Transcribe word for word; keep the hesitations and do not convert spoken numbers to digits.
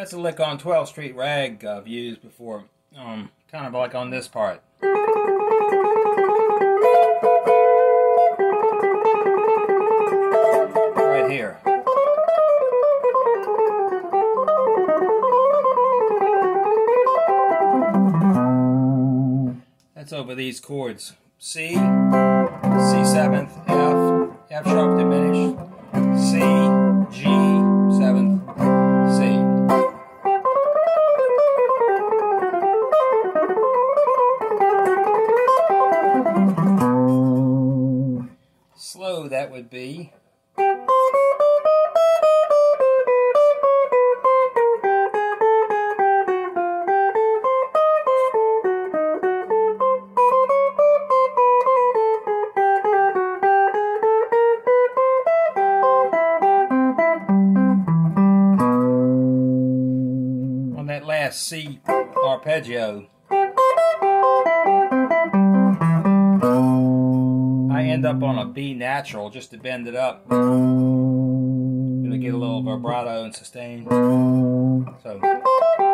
That's a lick on twelfth Street Rag I've used before, um, kind of like on this part. Right here. That's over these chords. C, C seventh, F, F sharp diminished, C, G, seventh, C. Slow that would be. On that last C arpeggio, I end up on a B natural just to bend it up. I'm gonna get a little vibrato and sustain. So.